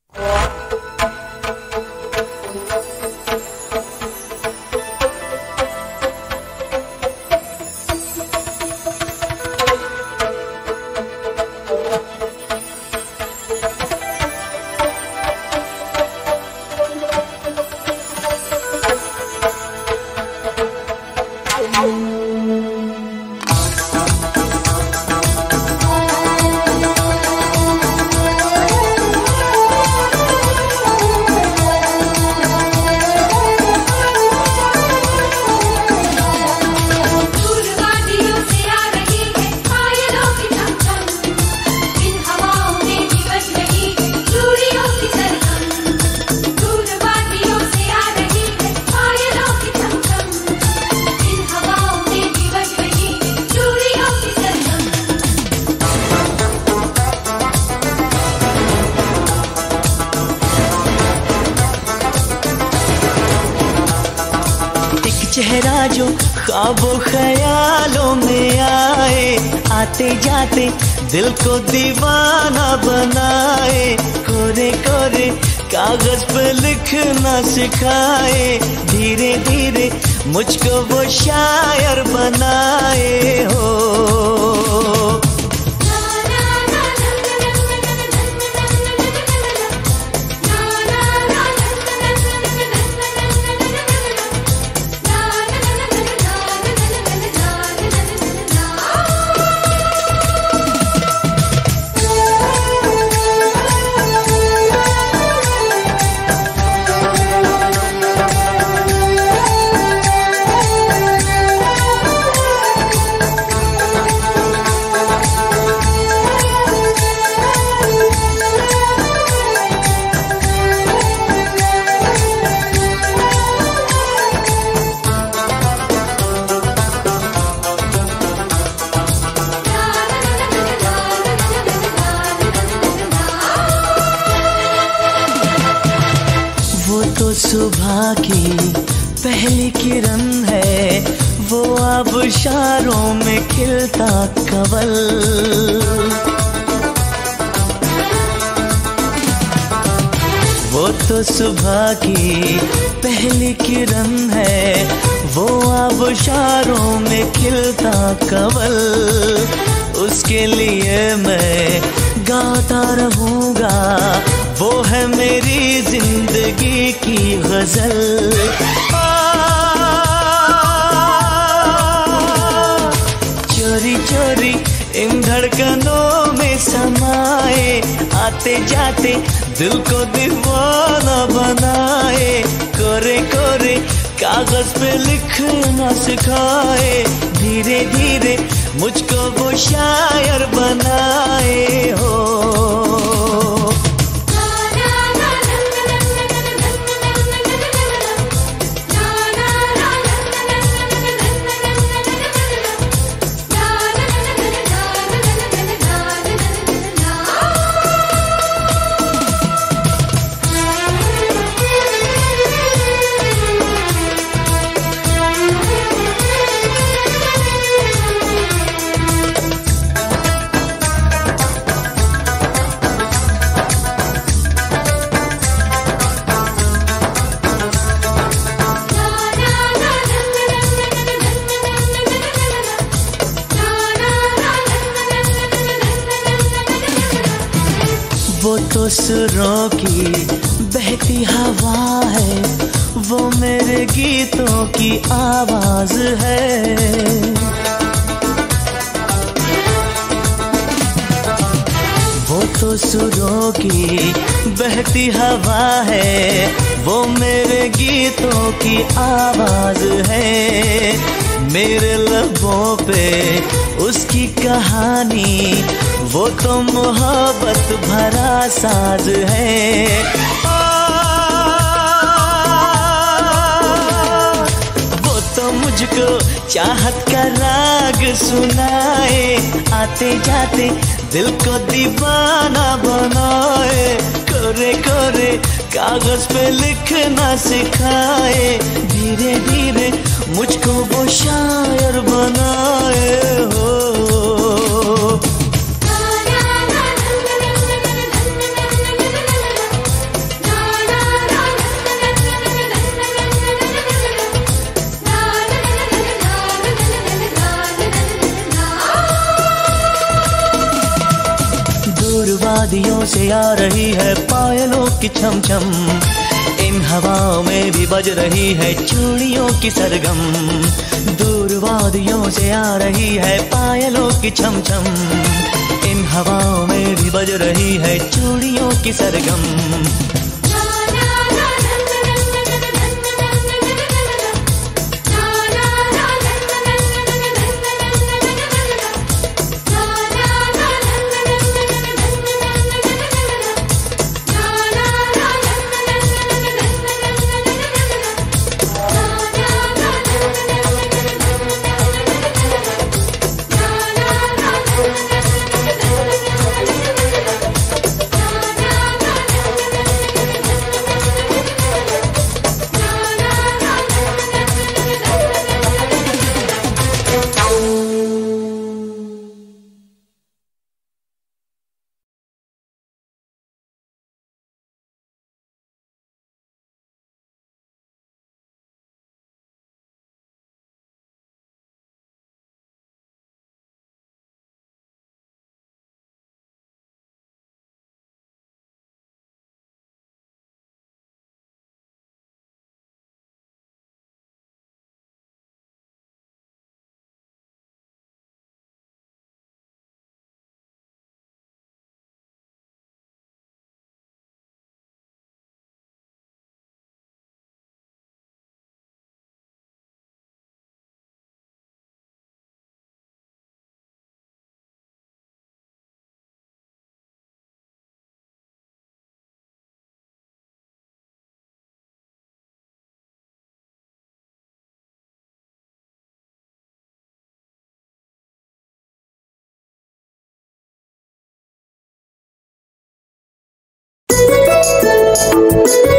चेहरा जो ख्वाबों ख्यालों में आए, आते जाते दिल को दीवाना बनाए। कोरे कोरे कागज पे लिखना सिखाए, धीरे धीरे मुझको वो शायर बनाए हो। सुबह की पहली किरण है, वो आबशारों में खिलता कवल। वो तो सुबह की पहली किरण है, वो आबशारों में खिलता कवल। उसके लिए मैं गाता रहूंगा, वो है मेरी जिंदगी की गजल। चोरी चोरी इन धड़कनों में समाए, आते जाते दिल को दीवाना बनाए। कोरे कोरे कागज पे लिखना सिखाए, धीरे धीरे मुझको वो शायर बनाए हो। वो तो सुरों की बहती हवा है, वो मेरे गीतों की आवाज है। वो तो सुरों की बहती हवा है, वो मेरे गीतों की आवाज है। मेरे लबों पे उसकी कहानी, वो तो मोहब्बत भरा साज है। वो तो मुझको चाहत का राग सुनाए, आते जाते दिल को दीवाना बनाए। कोरे कोरे कागज पे लिखना सिखाए, धीरे धीरे मुझको वो शायर बनाए हो। वादियों से आ रही है पायलों की छम छम, इन हवाओं में भी बज रही है चूड़ियों की सरगम। दूर वादियों से आ रही है पायलों की छम छम, इन हवाओं में भी बज रही है चूड़ियों की सरगम। Thank you.